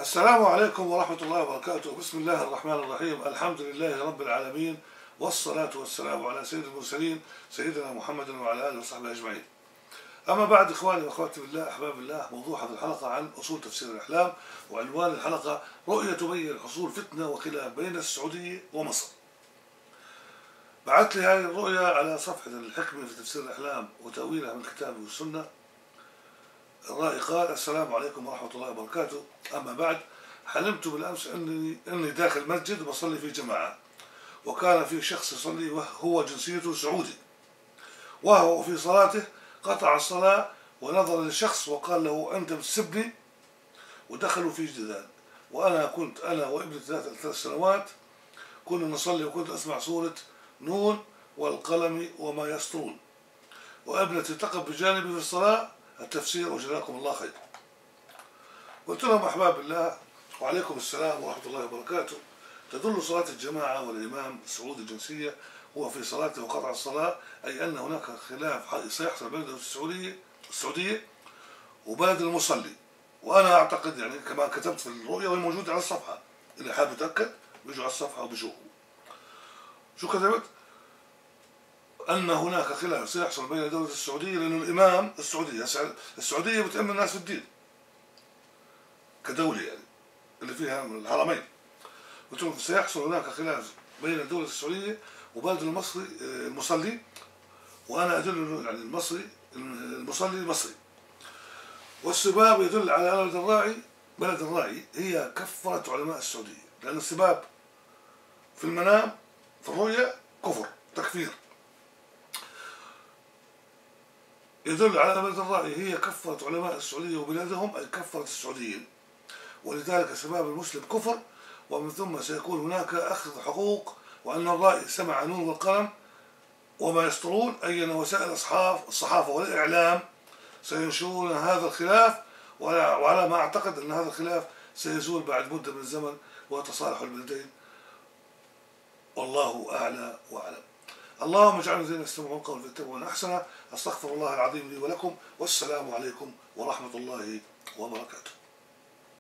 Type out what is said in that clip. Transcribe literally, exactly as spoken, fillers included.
السلام عليكم ورحمة الله وبركاته. بسم الله الرحمن الرحيم. الحمد لله رب العالمين، والصلاة والسلام على سيد المرسلين سيدنا محمد وعلى آله وصحبه أجمعين. أما بعد، إخواني وأخواتي بالله، أحباب الله، موضوع هذه الحلقة عن أصول تفسير الأحلام، وعنوان الحلقة رؤية تبين حصول فتنة وخلاف بين السعودية ومصر. بعثت لي هذه الرؤية على صفحة الحكمة في تفسير الأحلام وتأويلها من الكتاب والسنة. الرائي قال: السلام عليكم ورحمة الله وبركاته. أما بعد، حلمت بالأمس أني أني داخل مسجد بصلي في جماعة، وكان في شخص يصلي وهو جنسيته سعودي، وهو في صلاته قطع الصلاة ونظر للشخص وقال له: أنت بتسبني. ودخلوا في جدال، وأنا كنت أنا وابني ثلاث ثلاث سنوات كنا نصلي، وكنت أسمع سورة نون والقلم وما يسطرون، وابنتي تقف بجانبي في الصلاة التفسير وجزاكم الله خير. قلت لهم: أحباب الله، وعليكم السلام ورحمة الله وبركاته. تدل صلاة الجماعة والإمام السعودي الجنسية هو في صلاته وقطع الصلاة، أي أن هناك خلاف سيحصل بين السعودية السعودية وبلد المصلي. وأنا أعتقد، يعني كما كتبت في الرؤية وهي موجودة على الصفحة، اللي حاب يتأكد بيجوا على الصفحة وبيشوفوا شو كتبت، أن هناك خلاف سيحصل بين دولة السعودية، لأن الإمام السعودية السعودية بتأمن الناس في الدين كدولة، يعني اللي فيها الحرمين. قلت لهم: سيحصل هناك خلاف بين الدولة السعودية وبلد المصري المصلي، وأنا أدل يعني المصري المصلي المصري. والسباب يدل على بلد الراعي بلد الراعي هي كفرة علماء السعودية، لأن السباب في المنام في الرؤيا كفر تكفير. يدل على بلد الراعي هي كفرة علماء السعودية وبلادهم، أي كفرة السعوديين، ولذلك سباب المسلم كفر. ومن ثم سيكون هناك أخذ حقوق، وأن الرائي سمع نون والقلم وما يسطرون، أي أن وسائل الصحافة والإعلام سينشرون هذا الخلاف، وعلى ما أعتقد أن هذا الخلاف سيزول بعد مدة من الزمن وتصالح البلدين، والله أعلى وأعلم. اللهم اجعلنا الذين يستمعون القول فيتبعون أحسنه. أستغفر الله العظيم لي ولكم، والسلام عليكم ورحمة الله وبركاته.